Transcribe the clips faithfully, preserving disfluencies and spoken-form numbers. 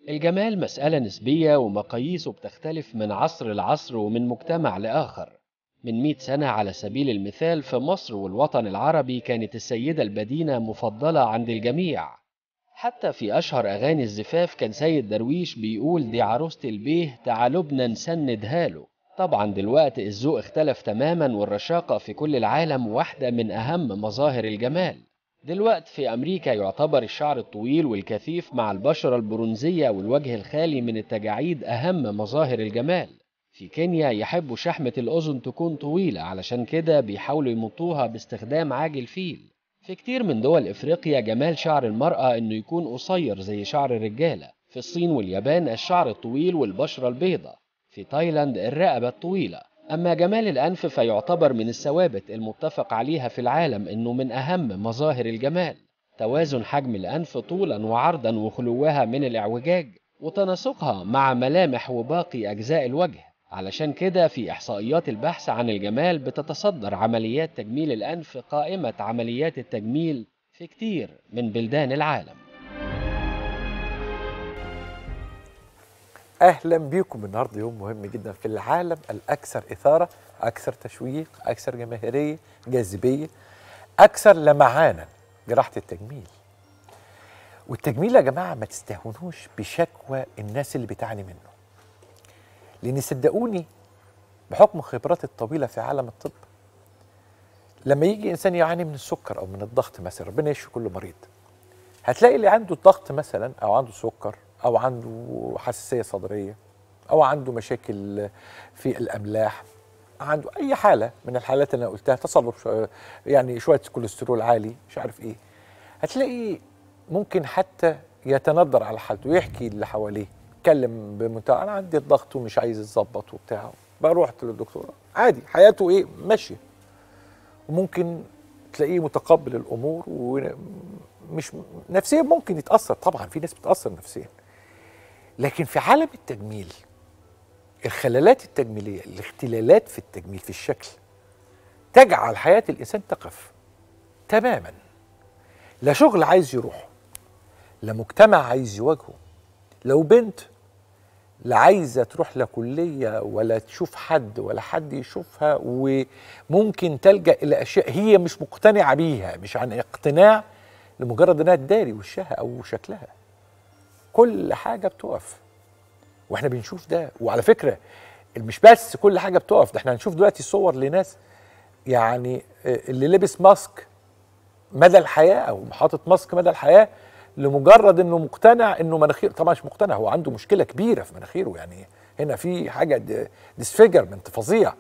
الجمال مسألة نسبية ومقاييسه بتختلف من عصر لعصر ومن مجتمع لآخر. من مئة سنة على سبيل المثال في مصر والوطن العربي كانت السيدة البدينة مفضلة عند الجميع. حتى في أشهر أغاني الزفاف كان سيد درويش بيقول دي عروسة البيه تعالوا نسندها له. طبعا دلوقتي الذوق اختلف تماما والرشاقة في كل العالم واحدة من أهم مظاهر الجمال. دلوقتي في أمريكا يعتبر الشعر الطويل والكثيف مع البشرة البرونزية والوجه الخالي من التجاعيد أهم مظاهر الجمال. في كينيا يحبوا شحمة الأذن تكون طويلة، علشان كده بيحاولوا يمطوها باستخدام عاج الفيل. في كتير من دول إفريقيا جمال شعر المرأة إنه يكون قصير زي شعر الرجالة. في الصين واليابان الشعر الطويل والبشرة البيضاء. في تايلاند الرقبة الطويلة. أما جمال الأنف فيعتبر من الثوابت المتفق عليها في العالم إنه من أهم مظاهر الجمال. توازن حجم الأنف طولا وعرضا وخلوها من الإعوجاج وتناسقها مع ملامح وباقي أجزاء الوجه. علشان كده في إحصائيات البحث عن الجمال بتتصدر عمليات تجميل الأنف قائمة عمليات التجميل في كتير من بلدان العالم. أهلا بيكم. النهارده يوم مهم جدا في العالم الأكثر إثارة، أكثر تشويق، أكثر جماهيرية، جاذبية، أكثر لمعانا، جراحة التجميل. والتجميل يا جماعة ما تستهونوش بشكوى الناس اللي بتعاني منه، لأن صدقوني بحكم خبراتي الطويلة في عالم الطب، لما يجي إنسان يعاني من السكر أو من الضغط مثلا، ربنا يشفي كل مريض، هتلاقي اللي عنده الضغط مثلا أو عنده سكر أو عنده حساسية صدرية أو عنده مشاكل في الأملاح، عنده أي حالة من الحالات اللي أنا قلتها، تصلب شو يعني شوية كوليسترول عالي مش عارف إيه، هتلاقي ممكن حتى يتندر على حالته ويحكي اللي حواليه، يتكلم بمنتهى أنا عندي الضغط ومش عايز يتظبط وبتاع، بروح للدكتور عادي حياته إيه ماشية، وممكن تلاقيه متقبل الأمور ومش نفسيا ممكن يتأثر، طبعا في ناس بتتأثر نفسيا. لكن في عالم التجميل الخلالات التجميلية، الاختلالات في التجميل في الشكل تجعل حياة الإنسان تقف تماما. لا شغل عايز يروح، لا مجتمع عايز يواجهه، لو بنت لا عايزة تروح لا كلية ولا تشوف حد ولا حد يشوفها، وممكن تلجأ إلى أشياء هي مش مقتنعة بيها، مش عن اقتناع، لمجرد أنها تداري وشها أو شكلها. كل حاجة بتقف واحنا بنشوف ده. وعلى فكرة مش بس كل حاجة بتقف، ده احنا هنشوف دلوقتي صور لناس يعني اللي لبس ماسك مدى الحياة او حاطط ماسك مدى الحياة لمجرد انه مقتنع انه مناخير، طبعا مش مقتنع، هو عنده مشكلة كبيرة في مناخيره، يعني هنا في حاجة ديسفيجرمنت فظيع.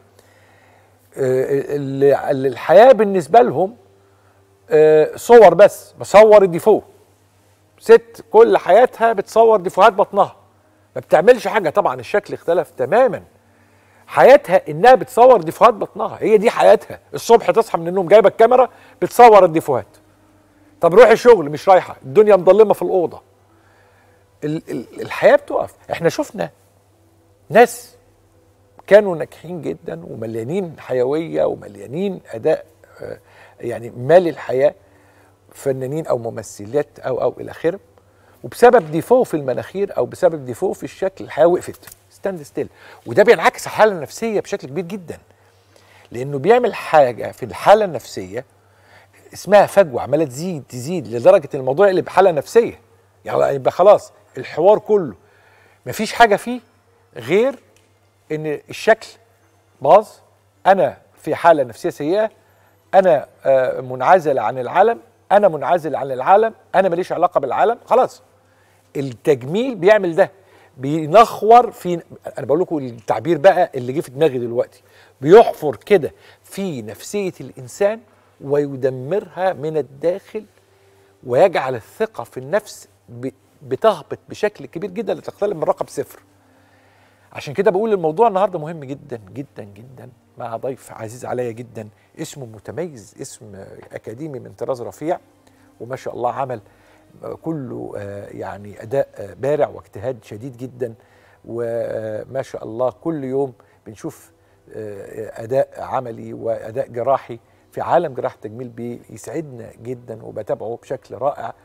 الحياة بالنسبة لهم صور، بس بصور الديفو. ست كل حياتها بتصور ديفوهات بطنها، ما بتعملش حاجة، طبعا الشكل اختلف تماما. حياتها انها بتصور ديفوهات بطنها، هي دي حياتها. الصبح تصحى من النوم جايبه الكاميرا بتصور الديفوهات. طب روحي الشغل مش رايحه، الدنيا مظلمه في الاوضه. ال ال الحياه بتقف. احنا شفنا ناس كانوا ناجحين جدا ومليانين حيويه ومليانين اداء آه يعني مالي الحياه، فنانين او ممثلات او او الى اخره، وبسبب ديفو في المناخير او بسبب ديفو في الشكل الحياه وقفت ستاند ستيل. وده بينعكس على الحاله النفسيه بشكل كبير جدا، لانه بيعمل حاجه في الحاله النفسيه اسمها فجوه عماله تزيد تزيد لدرجه الموضوع اللي بحاله نفسيه، يعني يبقى خلاص الحوار كله مفيش حاجه فيه غير ان الشكل باظ، انا في حاله نفسيه سيئه، انا منعزل عن العالم، انا منعزل عن العالم، انا ماليش علاقه بالعالم، خلاص. التجميل بيعمل ده، بينخور في، انا بقول لكم التعبير بقى اللي جه في دماغي دلوقتي، بيحفر كده في نفسيه الانسان ويدمرها من الداخل، ويجعل الثقه في النفس بتهبط بشكل كبير جدا لتقترب من رقم صفر. عشان كده بقول الموضوع النهارده مهم جدا جدا جدا، مع ضيف عزيز عليا جدا، اسمه متميز، اسم اكاديمي من طراز رفيع، وما شاء الله عمل كله يعني اداء بارع واجتهاد شديد جدا، وما شاء الله كل يوم بنشوف اداء عملي واداء جراحي في عالم جراحه التجميل بيسعدنا جدا، وبتابعه بشكل رائع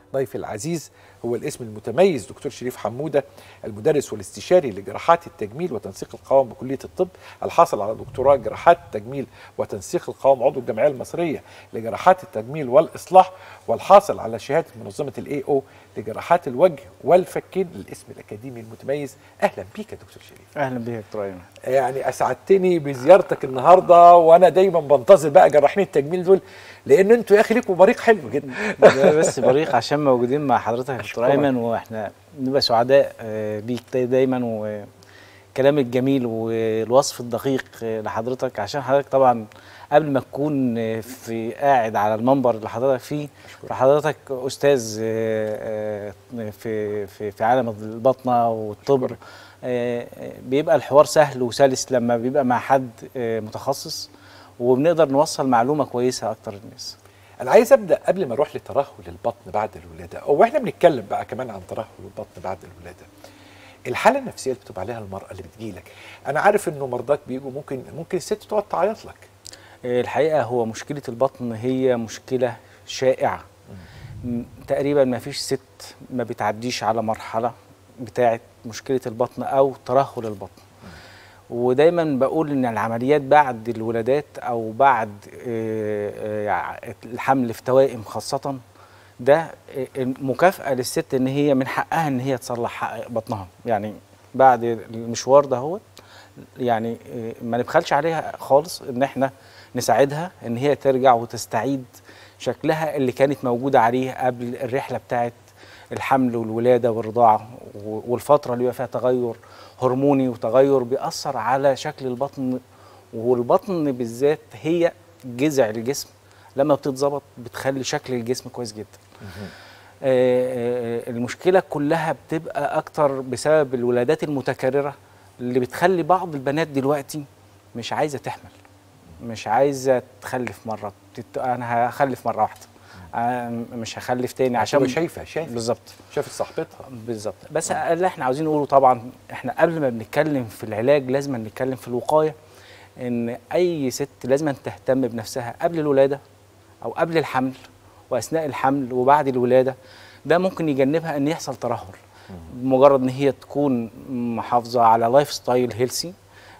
ضيفي العزيز هو الاسم المتميز دكتور شريف حمودة، المدرس والاستشاري لجراحات التجميل وتنسيق القوام بكلية الطب، الحاصل على دكتوراه جراحات التجميل وتنسيق القوام، عضو الجمعية المصرية لجراحات التجميل والإصلاح، والحاصل على شهادة منظمة الاي او لجراحات الوجه والفكين. الاسم الأكاديمي المتميز. أهلا بيك يا دكتور شريف. أهلا بيك يا دكتور أيمن. يعني أسعدتني بزيارتك النهاردة، وأنا دايما بنتظر بقى جراحين التجميل دول، لأن أنتوا يا أخي ليكوا بريق حلو جدا. بس بريق عشان موجودين مع حضرتك يا دكتور أيمن، واحنا بنبقى سعداء بيك دايما، وكلام الجميل والوصف الدقيق لحضرتك، عشان حضرتك طبعا قبل ما تكون في قاعد على المنبر اللي حضرتك فيه، فحضرتك أستاذ في في في عالم الباطنة والطب. بيبقى الحوار سهل وسلس لما بيبقى مع حد متخصص، وبنقدر نوصل معلومة كويسة أكتر للناس. أنا عايز أبدأ قبل ما أروح لترهل البطن بعد الولادة، أو إحنا بنتكلم بقى كمان عن ترهل البطن بعد الولادة. الحالة النفسية اللي بتبقى عليها المرأة اللي بتجيلك، أنا عارف إنه مرضاك بيجوا ممكن ممكن الست تقعد تعيط لك. الحقيقة هو مشكلة البطن هي مشكلة شائعة. تقريبا ما فيش ست ما بتعديش على مرحلة بتاعة مشكلة البطن أو ترهل البطن. ودايما بقول ان العمليات بعد الولادات او بعد الحمل في توائم خاصة، ده مكافأة للست ان هي من حقها ان هي تصلح بطنها. يعني بعد المشوار ده هو يعني ما نبخلش عليها خالص، ان احنا نساعدها ان هي ترجع وتستعيد شكلها اللي كانت موجودة عليه قبل الرحلة بتاعت الحمل والولادة والرضاعة، والفترة اللي بيبقى فيها تغير هرموني وتغير بيأثر على شكل البطن. والبطن بالذات هي جذع الجسم، لما بتتظبط بتخلي شكل الجسم كويس جدا. آه المشكلة كلها بتبقى أكتر بسبب الولادات المتكررة اللي بتخلي بعض البنات دلوقتي مش عايزة تحمل، مش عايزة تخلف مرة. أنا هخلف مرة واحدة، أنا مش هخلف تاني عشان شايفه شايفه بالظبط شافت صاحبتها بالظبط. بس اللي احنا عاوزين نقوله طبعا، احنا قبل ما بنتكلم في العلاج لازم نتكلم في الوقايه، ان اي ست لازم تهتم بنفسها قبل الولاده او قبل الحمل واثناء الحمل وبعد الولاده. ده ممكن يجنبها ان يحصل ترهل، بمجرد ان هي تكون محافظه على لايف ستايل هيلثي،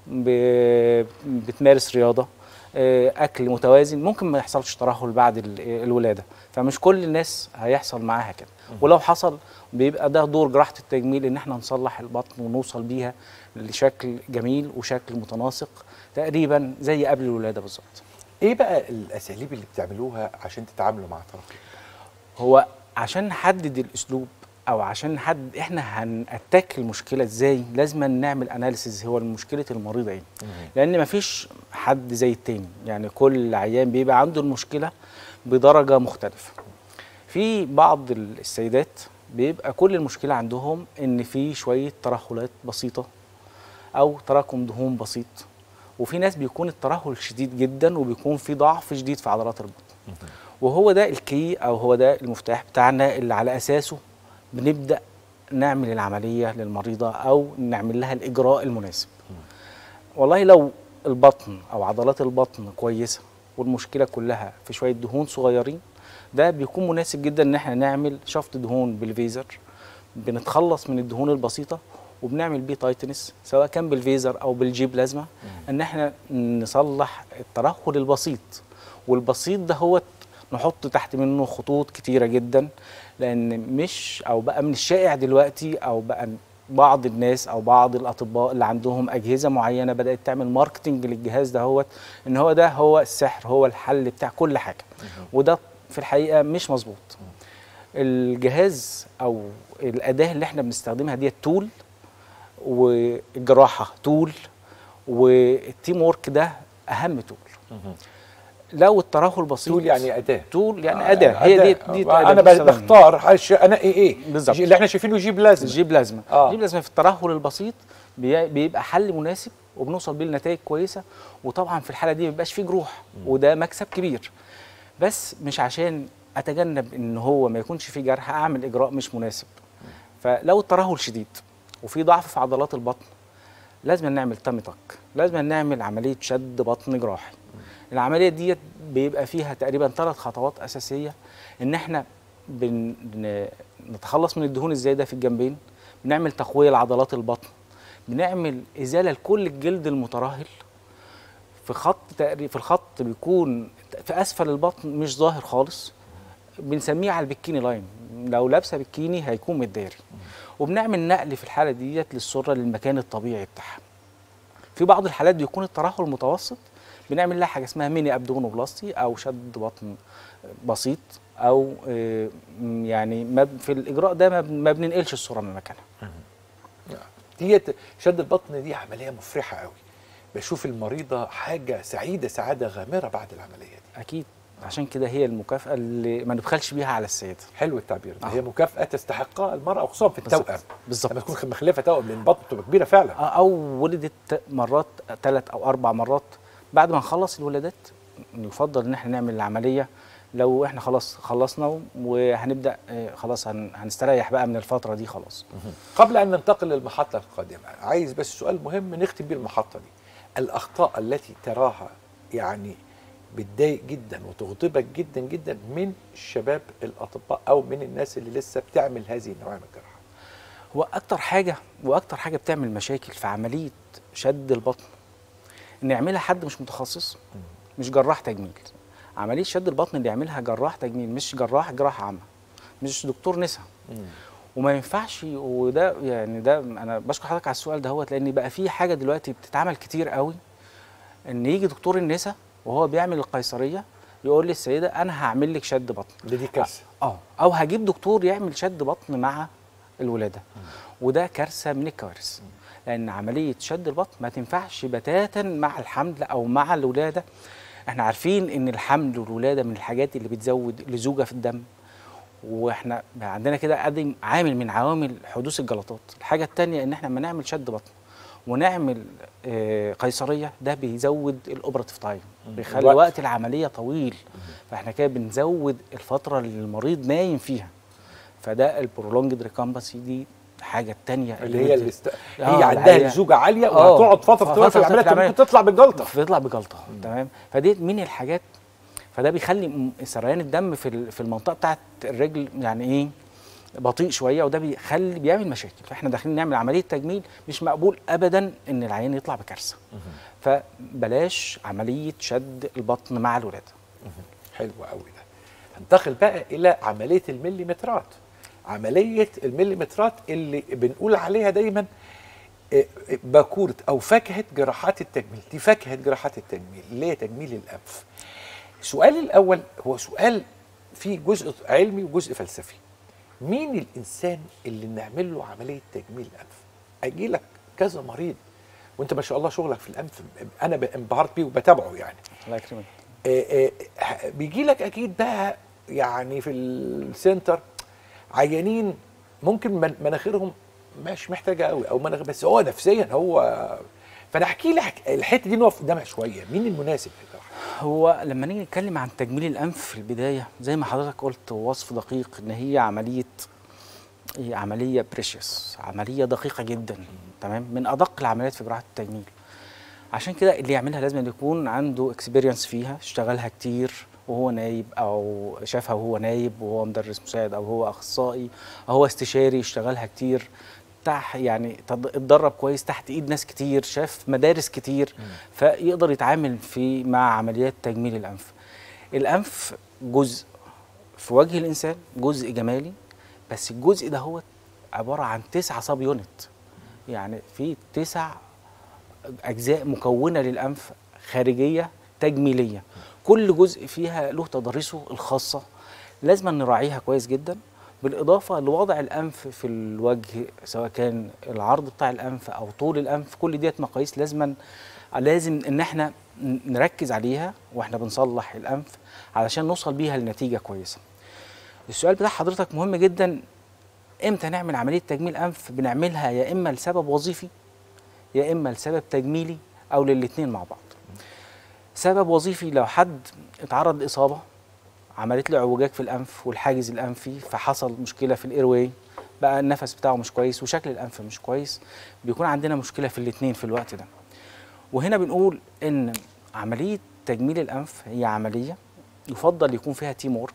بتمارس رياضه، اكل متوازن، ممكن ما يحصلش ترهل بعد الولاده. فمش كل الناس هيحصل معاها كده، ولو حصل بيبقى ده دور جراحه التجميل، ان احنا نصلح البطن ونوصل بيها لشكل جميل وشكل متناسق تقريبا زي قبل الولاده بالظبط. ايه بقى الاساليب اللي بتعملوها عشان تتعاملوا مع الترهل؟ هو عشان نحدد الاسلوب او عشان نحدد احنا هنأتاك المشكله ازاي، لازم نعمل اناليسيز هو مشكله المريضه ايه. لان مفيش حد زي التاني، يعني كل عيان بيبقى عنده المشكله بدرجه مختلفه. في بعض السيدات بيبقى كل المشكله عندهم ان في شويه ترهلات بسيطه او تراكم دهون بسيط، وفي ناس بيكون الترهل شديد جدا وبيكون في ضعف شديد في عضلات البطن. وهو ده الكي او هو ده المفتاح بتاعنا اللي على اساسه بنبدأ نعمل العملية للمريضة أو نعمل لها الإجراء المناسب. والله لو البطن أو عضلات البطن كويسة والمشكلة كلها في شوية دهون صغيرين، ده بيكون مناسب جدا إن احنا نعمل شفط دهون بالفيزر، بنتخلص من الدهون البسيطة وبنعمل بيه تايتنس سواء كان بالفيزر أو بالجي بلازما، إن احنا نصلح الترهل البسيط. والبسيط ده هو نحط تحت منه خطوط كتيرة جدا، لأن مش أو بقى من الشائع دلوقتي أو بقى بعض الناس أو بعض الأطباء اللي عندهم أجهزة معينة بدأت تعمل ماركتنج للجهاز ده، هو إن هو ده هو السحر، هو الحل بتاع كل حاجة. وده في الحقيقة مش مظبوط. الجهاز أو الأداة اللي احنا بنستخدمها دي تول، والجراحة تول، والتيم وورك ده أهم تول. لو الترهل بسيط، تول يعني اداه، تول يعني آه اداه، هي دي, دي انا بختار انا ايه ايه بالظبط اللي احنا شايفينه جيب لازمه جيب لازمه آه. جيب لازمه في الترهل البسيط بيبقى حل مناسب وبنوصل بيه لنتائج كويسه. وطبعا في الحاله دي ما بيبقاش فيه جروح، وده مكسب كبير. بس مش عشان اتجنب ان هو ما يكونش فيه جرح اعمل اجراء مش مناسب. فلو الترهل شديد وفي ضعف في عضلات البطن، لازم نعمل تامي تك، لازم نعمل عمليه شد بطن جراحي. العمليه دي بيبقى فيها تقريبا ثلاث خطوات اساسيه، ان احنا بنتخلص من الدهون الزايده في الجنبين، بنعمل تقويه لعضلات البطن، بنعمل ازاله لكل الجلد المترهل في خط تقريبا، في الخط بيكون في اسفل البطن مش ظاهر خالص، بنسميه على البكيني لاين، لو لابسه بكيني هيكون متداري. وبنعمل نقل في الحاله ديت للسره للمكان الطبيعي بتاعها. في بعض الحالات بيكون الترهل متوسط، بنعمل لها حاجه اسمها ميني ابدومينوبلاستي او شد بطن بسيط، او يعني في الاجراء ده ما بننقلش الصوره من مكانها. دي شد البطن دي عمليه مفرحه قوي، بشوف المريضه حاجه سعيده سعاده غامره بعد العمليه دي. اكيد، عشان كده هي المكافاه اللي ما نبخلش بيها على السيده. حلو التعبير ده. آه. هي مكافاه تستحقها المراه، وخصوصا في التوأم. بالظبط، لما تكون مخلفه توأم لان البطن بتبقى كبيره فعلا، او ولدت مرات ثلاث او اربع مرات. بعد ما نخلص الولادات يفضل ان احنا نعمل العمليه لو احنا خلاص خلصنا وهنبدا خلاص هنستريح بقى من الفتره دي خلاص. قبل ان ننتقل للمحطه القادمه، عايز بس سؤال مهم نختم بيه المحطه دي. الاخطاء التي تراها يعني بتضايق جدا وتغضبك جدا جدا من الشباب الاطباء او من الناس اللي لسه بتعمل هذه النوعيه من الجراحه؟ هو اكتر حاجه واكتر حاجه بتعمل مشاكل في عمليه شد البطن ان يعملها حد مش متخصص، مش جراح تجميل. عمليه شد البطن اللي يعملها جراح تجميل، مش جراح جراحه عامه، مش دكتور نساء. وما ينفعش، وده يعني ده انا بشكر حضرتك على السؤال ده، هو لان بقى في حاجه دلوقتي بتتعمل كتير قوي، ان يجي دكتور النساء وهو بيعمل القيصريه يقول للسيده انا هعمل لك شد بطن. ده دي كارثه. اه او هجيب دكتور يعمل شد بطن مع الولاده، وده كارثه من الكوارث. لان عمليه شد البطن ما تنفعش بتاتا مع الحمل او مع الولاده. احنا عارفين ان الحمل والولاده من الحاجات اللي بتزود اللزوجه في الدم، واحنا عندنا كده قدم عامل من عوامل حدوث الجلطات. الحاجه الثانيه ان احنا لما نعمل شد بطن ونعمل آه قيصريه، ده بيزود الاوبراتيف تايم، بيخلي وقت. وقت العمليه طويل، فاحنا كده بنزود الفتره اللي المريض نايم فيها. فده البرولونجد ريكامبسي دي الحاجه الثانيه اللي هي اللي است... هي عندها لزوجه عاليه وهتقعد فتره طويله في العمليه ممكن تطلع بجلطه تطلع بجلطه تمام. فدي من الحاجات، فده بيخلي سريان الدم في في المنطقه بتاعه الرجل يعني ايه بطيء شويه، وده بيخلي بيعمل مشاكل. فاحنا داخلين نعمل عمليه تجميل، مش مقبول ابدا ان العيان يطلع بكارثه. فبلاش عمليه شد البطن مع الولاده. حلو قوي ده. هنتقل بقى الى عمليه المليمترات. عمليه المليمترات اللي بنقول عليها دايما باكوره او فاكهه جراحات التجميل. دي فاكهه جراحات التجميل اللي هي تجميل الانف. السؤال الاول هو سؤال فيه جزء علمي وجزء فلسفي. مين الانسان اللي نعمل له عمليه تجميل انف؟ اجي لك كذا مريض وانت ما شاء الله شغلك في الانف انا انبهرت بيه وبتابعه يعني. الله يكرمك. بيجي لك اكيد بقى يعني في السنتر عيانين ممكن مناخيرهم مش محتاجه قوي او مناخير، بس هو نفسيا هو. فانا احكي لك الحته دي نقف قدامها شويه، مين المناسب للجراحه؟ هو لما نيجي نتكلم عن تجميل الانف في البدايه زي ما حضرتك قلت وصف دقيق، ان هي عمليه هي عمليه بريشيوس، عمليه دقيقه جدا تمام، من ادق العمليات في جراحه التجميل. عشان كده اللي يعملها لازم يكون عنده اكسبيرينس فيها، اشتغلها كتير وهو نايب، او شافها وهو نايب وهو مدرس مساعد، او هو اخصائي او هو استشاري اشتغلها كتير، تحت يعني اتدرب كويس تحت ايد ناس كتير، شاف مدارس كتير، فيقدر يتعامل في مع عمليات تجميل الانف. الانف جزء في وجه الانسان، جزء جمالي، بس الجزء ده هو عباره عن تسعة سب يونت، يعني في تسع اجزاء مكونه للانف خارجيه تجميليه، كل جزء فيها له تضاريسه الخاصه لازم نراعيها كويس جدا. بالاضافه لوضع الانف في الوجه، سواء كان العرض بتاع الانف او طول الانف، كل ديت مقاييس لازما لازم ان احنا نركز عليها واحنا بنصلح الانف علشان نوصل بيها لنتيجه كويسه. السؤال بتاع حضرتك مهم جدا، امتى نعمل عمليه تجميل انف؟ بنعملها يا اما لسبب وظيفي يا اما لسبب تجميلي او للاثنين مع بعض. سبب وظيفي لو حد اتعرض لاصابه عملت له اعوجاج في الانف والحاجز الانفي، فحصل مشكله في الايرواي، بقى النفس بتاعه مش كويس وشكل الانف مش كويس، بيكون عندنا مشكله في الاثنين في الوقت ده. وهنا بنقول ان عمليه تجميل الانف هي عمليه يفضل يكون فيها تيم وورك،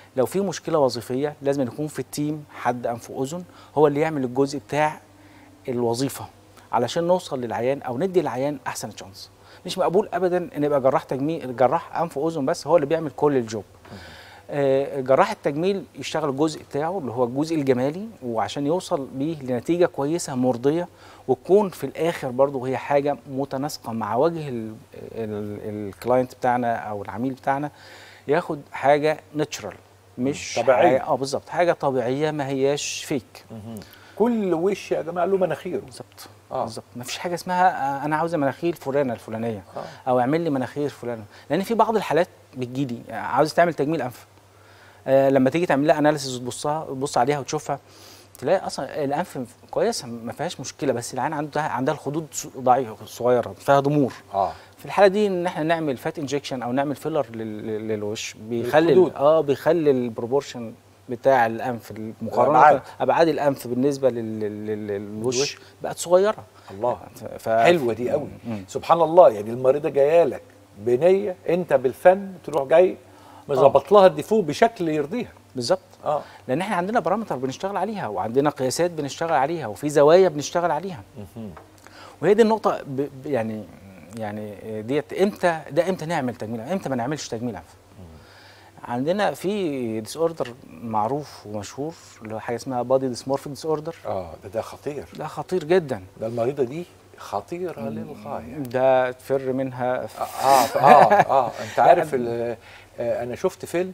لو في مشكله وظيفيه لازم يكون في التيم حد انف واذن هو اللي يعمل الجزء بتاع الوظيفه علشان نوصل للعيان او ندي العيان احسن تشانس. مش مقبول ابدا ان يبقى جراح تجميل جراح انف واذن بس هو اللي بيعمل كل الجوب. آه جراح التجميل يشتغل الجزء بتاعه اللي هو الجزء الجمالي، وعشان يوصل بيه لنتيجه كويسه مرضيه وتكون في الاخر برضه هي حاجه متناسقه مع وجه الكلاينت بتاعنا او العميل بتاعنا، ياخد حاجه ناتشرال مش طبيعيه. اه بالظبط، حاجه طبيعيه ما هياش فيك. كل وش يا جماعه له مناخيره. بالظبط آه. بالظبط، ما فيش حاجه اسمها انا عاوزه مناخير فلانه الفلانيه آه. او اعمل لي مناخير فلانه، لان في بعض الحالات بتجيلي عاوز تعمل تجميل انف، آه لما تيجي تعمل لها اناليسيس وتبصها تبص عليها وتشوفها تلاقي اصلا الانف كويسه ما فيهاش مشكله، بس العين عندها عندها الخدود ضعيفه صغيره فيها ضمور. اه في الحاله دي ان احنا نعمل فات انجكشن او نعمل فيلر للوش بيخلي اه بيخلي البروبورشن بتاع الانف مقارنه أبعاد. ابعاد الانف بالنسبه للوش بقت صغيره. الله ف... حلوه دي قوي. سبحان الله، يعني المريضه جايه لك بنيه، انت بالفن تروح جاي مظبط لها الديفو بشكل يرضيها. بالظبط اه لان احنا عندنا بارامتر بنشتغل عليها وعندنا قياسات بنشتغل عليها وفي زوايا بنشتغل عليها. وهي دي النقطه ب... يعني يعني ديت امتى ده امتى نعمل تجميل امتى ما نعملش تجميل انف. عندنا في ديس اوردر معروف ومشهور اللي هو حاجه اسمها بادي ديسمورفيك ديس اوردر. اه ده ده خطير، ده خطير جدا. ده المريضه دي خطيره للغايه، ده تفر منها اه اه اه, آه. انت عارف آه انا شفت فيلم،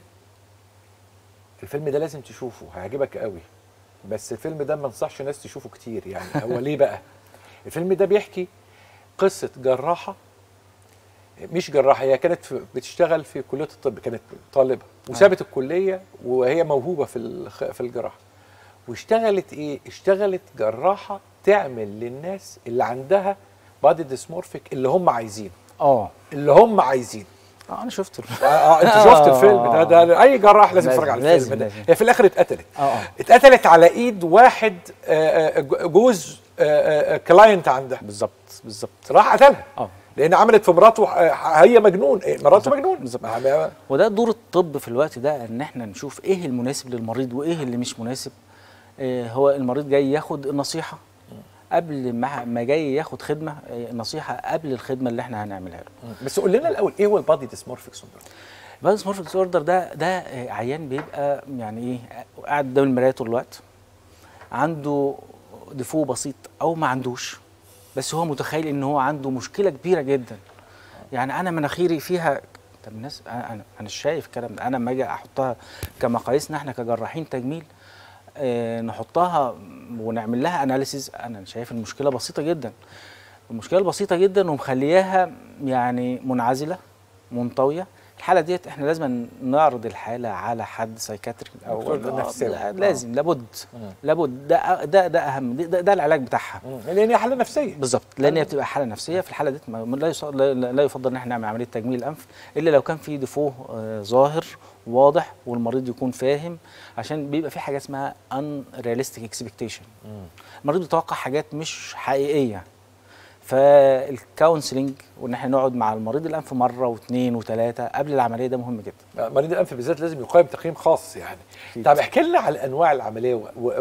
الفيلم ده لازم تشوفه هيعجبك قوي، بس الفيلم ده ما انصحش ناس تشوفه كتير. يعني هو ليه بقى؟ الفيلم ده بيحكي قصه جراحه، مش جراحه، هي كانت بتشتغل في كليه الطب، كانت طالبه وسابت الكليه وهي موهوبه في في الجراحه، واشتغلت ايه؟ اشتغلت جراحه تعمل للناس اللي عندها بادي ديسمورفيك اللي هم عايزينه. اه اللي هم عايزينه. اه انا شفت اه, آه انت شفت الفيلم ده, ده, ده اي جراح لازم يتفرج على الفيلم ده. هي في الاخر اتقتلت. اه اه اتقتلت على ايد واحد آه جوز آه كلاينت عندها. بالظبط بالظبط راح قتلها. اه لان عملت في مراته، هي مجنون، مراته مجنون. وده دور الطب في الوقت ده ان احنا نشوف ايه المناسب للمريض وايه اللي مش مناسب. إيه هو المريض جاي ياخد النصيحه قبل ما ما جاي ياخد خدمه، نصيحه قبل الخدمه اللي احنا هنعملها له. بس قول لنا الاول ايه هو البادي ديسمورفيك سندروم؟ البادي ديسمورفيك ديسوردر ده ده عيان بيبقى يعني ايه قاعد قدام المرايه طول الوقت، عنده ديفو بسيط او ما عندوش، بس هو متخيل ان هو عنده مشكله كبيره جدا. يعني انا مناخيري فيها، طب الناس انا انا انا شايف الكلام ده، انا لما اجي احطها كمقاييسنا احنا كجراحين تجميل آه نحطها ونعمل لها اناليسيز، انا شايف المشكله بسيطه جدا. المشكله بسيطه جدا ومخلياها يعني منعزله منطويه. الحاله ديت احنا لازم نعرض الحاله على حد سايكاتري او نفسي. لازم آه. لابد مم. لابد ده ده ده اهم، ده, ده العلاج بتاعها، لان هي حاله نفسيه. بالظبط، لان هي بتبقى حاله نفسيه. في الحاله ديت لا لا يفضل ان احنا نعمل عمليه تجميل الانف الا لو كان في ديفوه آه ظاهر واضح والمريض يكون فاهم، عشان بيبقى في حاجه اسمها ان رياليستيك اكسبكتيشن. المريض بيتوقع حاجات مش حقيقيه. فالكونسلنج وان احنا نقعد مع المريض الانف مره واثنين وثلاثه قبل العمليه ده مهم جدا. مريض الانف بالذات لازم يقيم تقييم خاص يعني. طب احكي لنا على انواع العمليه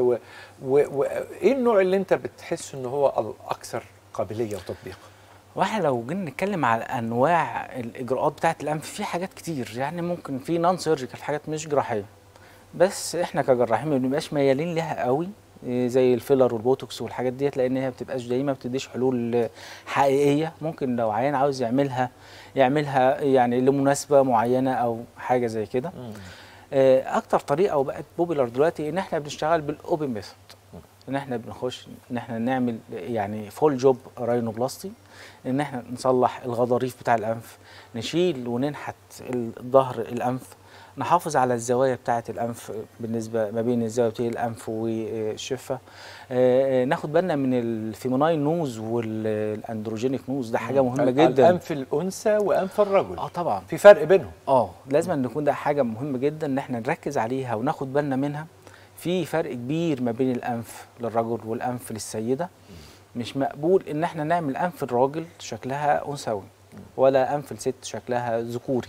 وايه النوع اللي انت بتحس ان هو الاكثر قابليه وتطبيق؟ واحنا لو جينا نتكلم على انواع الاجراءات بتاعه الانف في حاجات كتير، يعني ممكن في نون سيرجيكال حاجات مش جراحيه، بس احنا كجراحين ما بنبقاش ميالين لها قوي زي الفيلر والبوتوكس والحاجات ديت، لان هي ما بتبقاش دايما ما بتديش حلول حقيقيه. ممكن لو عيان عاوز يعملها يعملها يعني لمناسبه معينه او حاجه زي كده. اكتر طريقه وبقت بوبيلر دلوقتي ان احنا بنشتغل بالاوبن ميثود، ان احنا بنخش ان احنا نعمل يعني فول جوب راينوبلاستي، ان احنا نصلح الغضاريف بتاع الانف، نشيل وننحت الظهر الانف، نحافظ على الزوايا بتاعه الانف بالنسبه ما بين الزاويه بتاعه الانف والشفه، آه ناخد بالنا من الفيموناين نوز والاندروجينيك نوز، ده حاجه مهمه جدا. انف الانثى وانف الرجل اه طبعا في فرق بينهم. اه لازم أن نكون ده حاجه مهمه جدا ان احنا نركز عليها وناخد بالنا منها. في فرق كبير ما بين الانف للرجل والانف للسيده. مش مقبول ان احنا نعمل انف الراجل شكلها انثوي ولا انف الست شكلها ذكوري.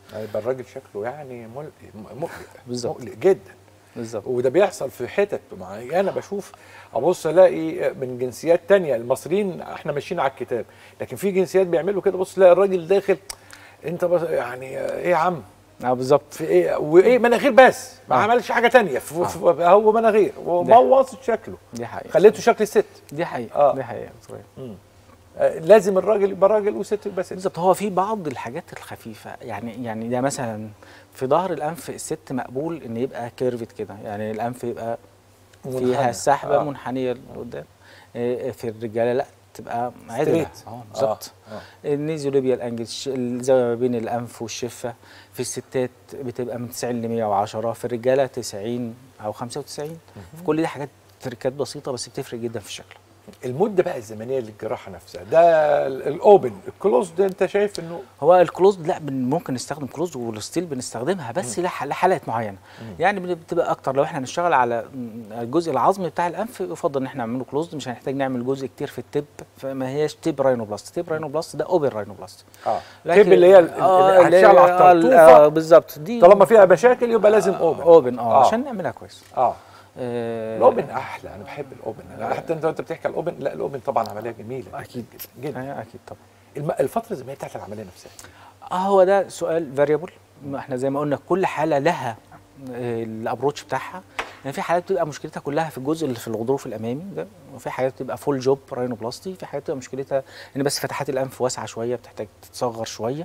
هيبقى الراجل شكله يعني مقلق مقلق بالظبط. مقلق جدا بالظبط. وده بيحصل في حتت معينه، بشوف ابص الاقي من جنسيات تانية. المصريين احنا ماشيين على الكتاب، لكن في جنسيات بيعملوا كده، بص تلاقي الراجل داخل انت بس يعني ايه يا عم اه بالظبط. في ايه وايه مناخير بس ما آه. عملش حاجه تانية في آه. هو مناخير وموص شكله، دي حقيقه، خليته شكل الست. دي حقيقه آه. دي حقيقه صحيح. آه لازم الراجل يبقى راجل وست يبقى ست. بالظبط. هو في بعض الحاجات الخفيفه، يعني يعني ده مثلا في ظهر الانف الست مقبول ان يبقى كيرفت كده، يعني الانف يبقى فيها السحبه آه. منحنيه لقدام. آه في الرجاله لا، تبقى عدله. اه بالظبط. آه. آه. النيزوليبيال انجل، الزاويه ما بين الانف والشفه في الستات بتبقى من تسعين ل مية وعشرة، في الرجاله تسعين او خمسة وتسعين. في كل دي حاجات تركات بسيطه بس بتفرق جدا في الشكل. المده بقى الزمنيه للجراحه نفسها، ده الاوبن الكلوز ده انت شايف انه هو الكلوز لا ممكن نستخدم كلوز والستيل بنستخدمها بس لحالات معينه. مم. يعني بتبقى اكتر لو احنا هنشتغل على الجزء العظمي بتاع الانف يفضل ان احنا نعمله كلوز، مش هنحتاج نعمل جزء كتير في التب، فما هياش تيب راينوبلاست. تيب راينوبلاست ده اوبن راينوبلاست. اه تيب اللي هي اللي هتشتغل على الطرطوفه. اه بالظبط. دي طالما فيها مشاكل يبقى لازم اوبن. اوبن اه, آه. عشان نعملها كويس. اه الاوبن احلى، انا بحب الاوبن. حتى انت وانت بتحكي على الاوبن، لا الاوبن طبعا عمليه جميله اكيد جدا. آه اكيد طبعا. الم... الفتره الزمنيه بتاعت العمليه نفسها اه هو ده سؤال فاريبل. احنا زي ما قلنا كل حاله لها الابروتش بتاعها. يعني في حالات بتبقى مشكلتها كلها في الجزء اللي في الغضروف الامامي ده، وفي حالات بتبقى فول جوب راينوبلاستي، في حالات بتبقى مشكلتها ان بس فتحات الانف واسعه شويه بتحتاج تتصغر شويه.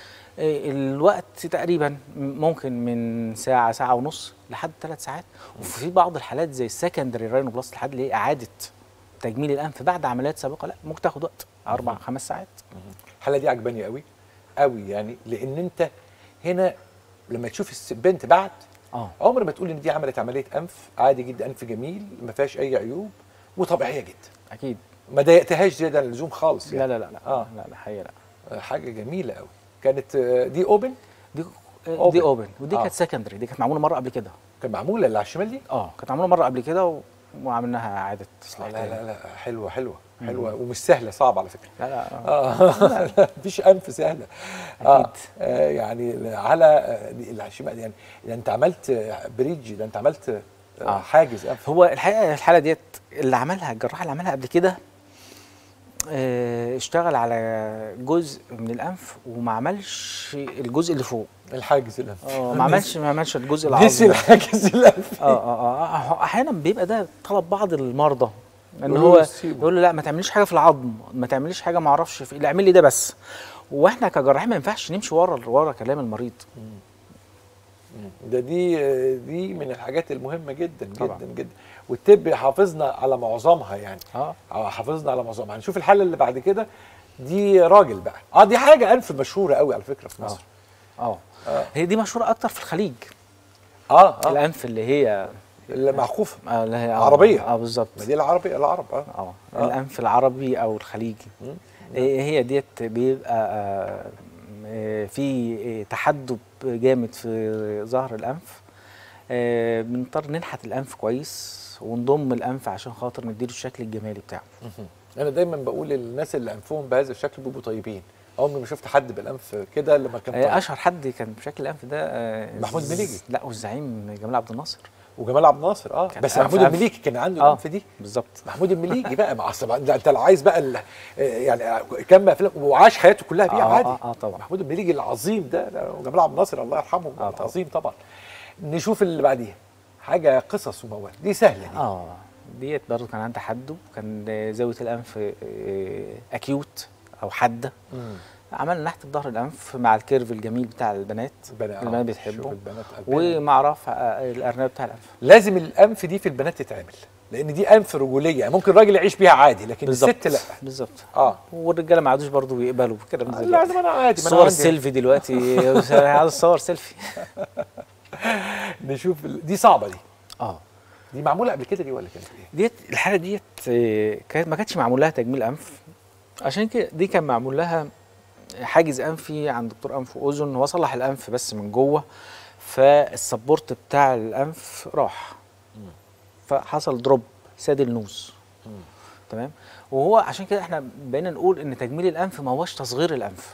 الوقت تقريبا ممكن من ساعه ساعه ونص لحد ثلاث ساعات. وفي بعض الحالات زي السكندري راينوبلاست لحد اللي هي اعاده تجميل الانف بعد عمليات سابقه لا ممكن تاخد وقت اربع خمس ساعات. الحاله دي عجباني قوي قوي، يعني لان انت هنا لما تشوف البنت بعد اه عمر ما تقول ان دي عملت عمليه انف عادي جدا، انف جميل ما فيهاش اي عيوب وطبيعيه جدا. اكيد ما ضايقتهاش زياده عن اللزوم خالص يعني. لا لا لا لا اه لا الحقيقه لا. حاجه جميله قوي. كانت دي اوبن دي أوبن. دي اوبن ودي آه. كانت سكندري، دي كانت معموله مره قبل كده. كان معموله اللي على الشمال دي؟ اه كانت معموله مره قبل كده و... وعملناها اعاده تصليح. لا لا لا حلوه حلوه حلوه ومش سهله، صعبه على فكره. لا لا اه مفيش انف سهله اكيد. آه يعني على اللي على الشمال يعني. ده انت عملت بريدج، ده انت عملت آه. حاجز انف. هو الحقيقه الحاله ديت اللي عملها الجراح اللي عملها قبل كده اشتغل على جزء من الانف وما عملش الجزء اللي فوق الحاجز الانف. اه ما عملش ما عملش الجزء العظمي نسي الحاجز الانف. اه اه اه احيانا بيبقى ده طلب بعض المرضى ان هو يقول له لا ما تعمليش حاجه في العظم، ما تعمليش حاجه ما اعرفش في لا اعمل لي ده بس. واحنا كجراحين ما ينفعش نمشي ورا ورا كلام المريض. ده دي دي من الحاجات المهمه جدا جدا طبعا. جدا. والطب حافظنا على معظمها يعني. اه حافظنا على معظمها. هنشوف الحاله اللي بعد كده دي راجل بقى. اه دي حاجه انف مشهوره قوي على فكره في مصر. اه اه هي دي مشهوره اكتر في الخليج. اه اه الانف اللي هي اللي معقوفه اه اللي هي عربيه. اه بالظبط. ما دي العربيه العرب اه اه الانف العربي او الخليجي. هي ديت بيبقى آه في تحدب جامد في ظهر الانف. آه بنضطر ننحت الانف كويس ونضم الانف عشان خاطر نديله الشكل الجمالي بتاعه. انا دايما بقول للناس اللي انفهم بهذا الشكل بيبقوا طيبين. عمري ما شفت حد بالانف كده لما كان طيب. اشهر حد كان بشكل الانف ده آه محمود مليجي. لا والزعيم جمال عبد الناصر. وجمال عبد الناصر اه بس محمود المليجي كان عنده آه الانف دي بالظبط. محمود المليجي بقى مع ده انت لو عايز بقى يعني كم افلام وعاش حياته كلها بيها آه عادي. اه, آه طبعا. محمود المليجي العظيم ده وجمال عبد الناصر الله يرحمه آه طبعا. عظيم طبعا. نشوف اللي بعديها حاجه قصص وموال. دي سهله دي. اه ديت برضه كان عندها حده، كان زاويه الانف اكيوت او حاده. مم. عملنا نحت ظهر الانف مع الكيرف الجميل بتاع البنات اللي البنات بيحبوا ومع رفع الارنب بتاع الانف. لازم الانف دي في البنات تتعمل لان دي انف رجوليه، يعني ممكن الراجل يعيش بيها عادي لكن بالزبط. الست لا. بالظبط. اه والرجاله ما عادوش برضه بيقبلوا كده آه لا ده انا عادي. صور سيلفي دلوقتي عايز صور سيلفي. نشوف دي صعبه دي. اه دي معموله قبل كده دي ولا كانت ايه؟ ديت الحاله ديت كانت ما كانتش معمول لها تجميل انف، عشان كده دي كان معمول لها حاجز انفي عند دكتور انف واذن. هو صلح الانف بس من جوه فالسبورت بتاع الانف راح فحصل دروب ساد النوز. تمام. وهو عشان كده احنا بقينا نقول ان تجميل الانف ما هوش تصغير الانف،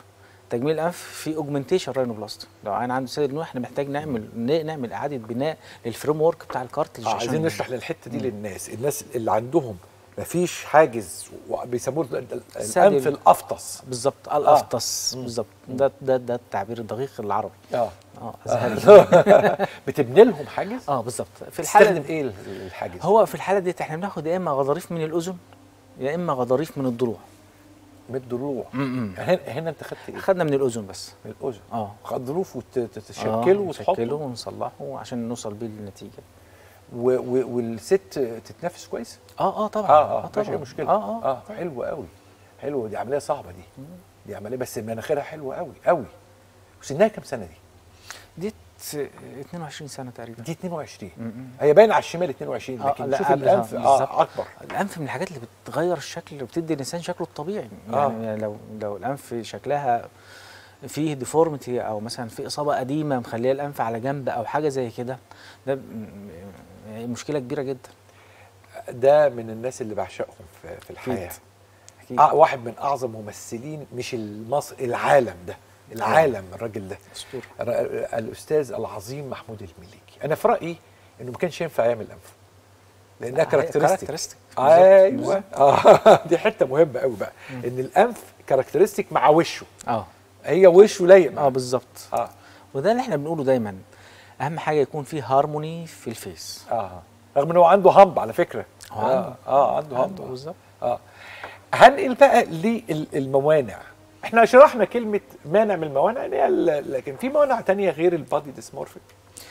تجميل الانف في اوجمنتيشن راينوبلاستي. لو انا عنده سيد نوح احنا محتاج نعمل نعمل اعاده بناء للفريم ورك بتاع الكارتلج. آه عايزين نشرح للحته دي مم. للناس، الناس اللي عندهم مفيش حاجز بيسموه الانف الافطس. بالظبط الافطس آه. بالظبط، ده ده ده التعبير الدقيق العربي. اه اه ازهري. بتبني لهم حاجز؟ اه بالظبط. في الحاله دي ايه الحاجز؟ هو في الحاله دي احنا بناخد يا اما غضاريف من الاذن يا اما غضاريف من الضلوع. من الضلوع. هنا هنا انت خدت ايه؟ خدنا من الاذن بس. من الاذن. اه غضروف وتشكله آه وتحطه نشكله ونصلحه عشان نوصل بيه للنتيجه. و و والست تتنفس كويس؟ اه اه طبعا. اه اه طبعا مفيش مشكله. اه اه, آه حلوه قوي. حلوه، دي عمليه صعبه دي. مم. دي عمليه بس مناخيرها حلوه قوي قوي. وسنها كام سنه دي؟ دي اتنين وعشرين سنه تقريبا. دي اتنين وعشرين. م -م. هي باينه على الشمال اتنين وعشرين، لكن آه شوف الانف اه اكبر. الانف من الحاجات اللي بتغير الشكل اللي بتدي الانسان شكله الطبيعي. يعني آه. لو لو الانف شكلها فيه ديفورميتي او مثلا في اصابه قديمه مخليه الانف على جنب او حاجه زي كده، ده مشكله كبيره جدا. ده من الناس اللي بعشقهم في, في الحياه. أكيد. أكيد. آه واحد من اعظم ممثلين مش المصر العالم ده، العالم الراجل ده اسطوره، الاستاذ العظيم محمود المليجي. انا في رايي انه ما كانش ينفع يعمل انف لانها كاركترستيك. ايوه اه دي حته مهمه قوي بقى. م. ان الانف كاركترستيك مع وشه. اه هي وشه لايق. اه بالظبط. اه وده اللي احنا بنقوله دايما، اهم حاجه يكون فيه هارموني في الفيس. اه رغم ان هو عنده همب على فكره. هو عنده اه, آه عنده همب بالظبط. اه هنقل بقى للموانع. احنا شرحنا كلمه مانع من الموانع، لكن في موانع تانية غير البادي ديسمورفيك.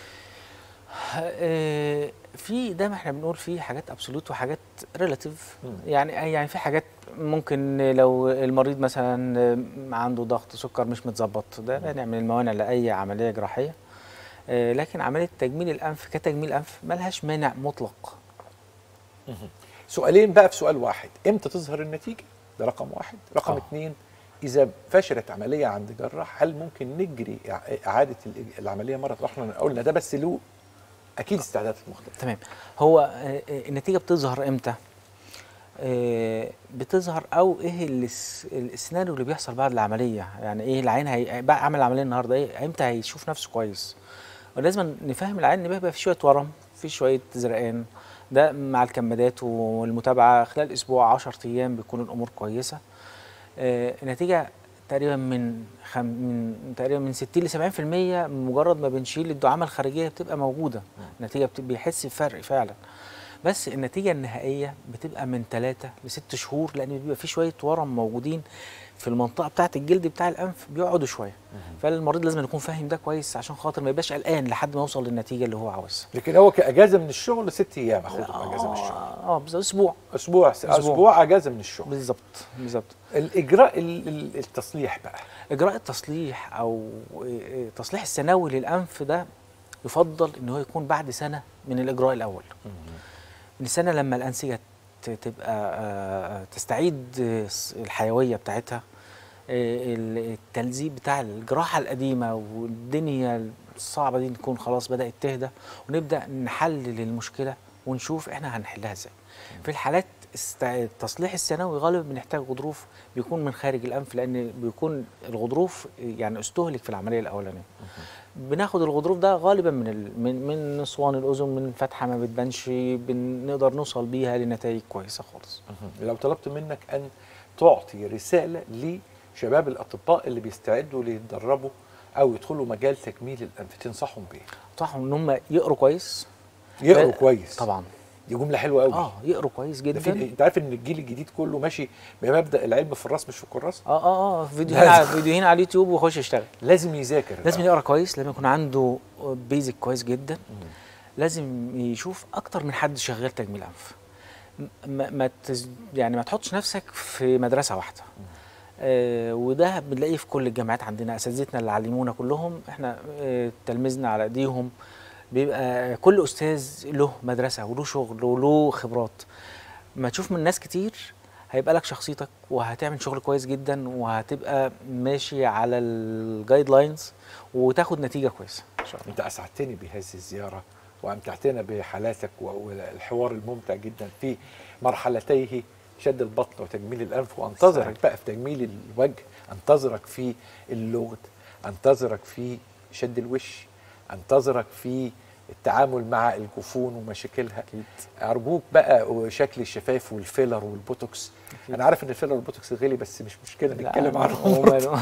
آه في ده ما احنا بنقول فيه حاجات ابسولوت وحاجات ريلاتيف. يعني يعني في حاجات ممكن لو المريض مثلا عنده ضغط سكر مش متظبط، ده مانع من الموانع لاي عمليه جراحيه. آه لكن عمليه تجميل الانف كتجميل انف ملهاش مانع مطلق. سؤالين بقى في سؤال واحد، امتى تظهر النتيجه؟ ده رقم واحد. رقم أوه. اتنين، إذا فشلت عملية عند جراح هل ممكن نجري إعادة العملية مرة أخرى؟ احنا قلنا ده بس له أكيد استعدادات مختلفة. تمام. هو النتيجة بتظهر إمتى؟ بتظهر أو إيه السيناريو اللي بيحصل بعد العملية؟ يعني إيه العين هي بقى عمل العملية النهاردة إيه؟ إمتى هيشوف نفسه كويس؟ ولازم نفهم العين إن بقى في شوية ورم، في شوية زرقان، ده مع الكمادات والمتابعة خلال أسبوع عشرة أيام بيكون الأمور كويسة. آه نتيجة تقريبا من خم من تقريبا من ستين لسبعين في المية مجرد ما بنشيل الدعامة الخارجية بتبقى موجودة. النتيجة بيحس بفرق فعلا. بس النتيجة النهائية بتبقى من ثلاثة لست شهور، لأن بيبقى في شوية ورم موجودين في المنطقة بتاعة الجلد بتاع الأنف بيقعدوا شوية. فالمريض لازم يكون فاهم ده كويس عشان خاطر ما يبقاش قلقان لحد ما يوصل للنتيجة اللي هو عاوزها. لكن هو كأجازة من الشغل ست أيام أخدهم أجازة من الشغل. اه بالظبط أسبوع. أسبوع أسبوع, أسبوع أجازة من الشغل. بالظبط بالظبط. الإجراء التصليح بقى. إجراء التصليح أو التصليح السنوي للأنف ده يفضل إن هو يكون بعد سنة من الإجراء الأول. من السنة لما الأنسجة تبقى تستعيد الحيوية بتاعتها، التلزيق بتاع الجراحة القديمة والدنيا الصعبة دي نكون خلاص بدأت تهدى، ونبدأ نحلل المشكلة ونشوف احنا هنحلها ازاي. في الحالات التصليح السنوي غالبا بنحتاج غضروف بيكون من خارج الأنف، لأن بيكون الغضروف يعني استهلك في العملية الأولانية. بناخد الغضروف ده غالبا من ال... من من اسوان الاذن، من فتحه ما بتبانش، بنقدر نوصل بيها لنتائج كويسه خالص. لو طلبت منك ان تعطي رساله لشباب الاطباء اللي بيستعدوا ليتدربوا او يدخلوا مجال تجميل الانف، تنصحهم بايه؟ انصحهم ان هم يقروا كويس. يقروا كويس طبعا. دي جمله حلوه قوي. اه يقروا كويس جدا. انت عارف ان الجيل الجديد كله ماشي بمبدا العلم في الراس مش في الكراس. اه اه اه فيديوهين على فيديوهين على اليوتيوب ويخش يشتغل. لازم يذاكر، لازم يقرا كويس، لازم يكون عنده بيزك كويس جدا. مم. لازم يشوف اكتر من حد شغال تجميل انف. ما, ما تز... يعني ما تحطش نفسك في مدرسه واحده. آه وده بنلاقيه في كل الجامعات عندنا، اساتذتنا اللي علمونا كلهم احنا آه تلميذنا على ايديهم، بيبقى كل استاذ له مدرسه وله شغل وله خبرات. ما تشوف من ناس كتير هيبقى لك شخصيتك وهتعمل شغل كويس جدا وهتبقى ماشي على الجايد لاينز وتاخد نتيجه كويسه ان شاء الله. انت اسعدتني بهذه الزياره وامتعتنا بحالاتك والحوار الممتع جدا في مرحلتيه شد البطن وتجميل الانف، وانتظرك بقى في تجميل الوجه، انتظرك في اللغط، انتظرك في شد الوش، انتظرك في التعامل مع الجفون ومشاكلها. أكيد. ارجوك بقى شكل الشفايف والفيلر والبوتوكس. أكيد. انا عارف ان الفيلر والبوتوكس غالي، بس مش مشكله نتكلم عنهم.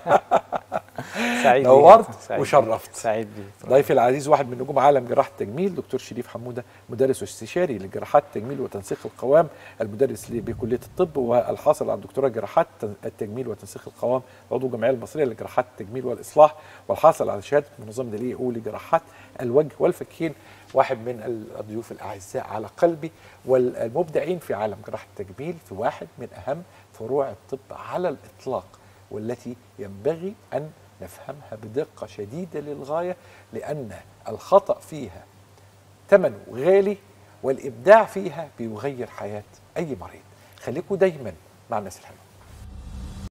سعيد نورت وشرفت. سعيد بيك. ضيفي العزيز واحد من نجوم عالم جراحه التجميل دكتور شريف حموده، مدرس واستشاري لجراحات التجميل وتنسيق القوام، المدرس بكليه الطب والحاصل على دكتوراه جراحات التجميل وتنسيق القوام، عضو الجمعيه المصريه لجراحات التجميل والاصلاح، والحاصل على شهاده منظمه الاي او لجراحات الوجه والفكين. واحد من الضيوف الاعزاء على قلبي والمبدعين في عالم جراحه التجميل في واحد من اهم فروع الطب على الاطلاق، والتي ينبغي ان نفهمها بدقة شديدة للغاية، لأن الخطأ فيها ثمنه غالي، والإبداع فيها بيغير حياة أي مريض. خليكم دايما مع الناس الحلوة.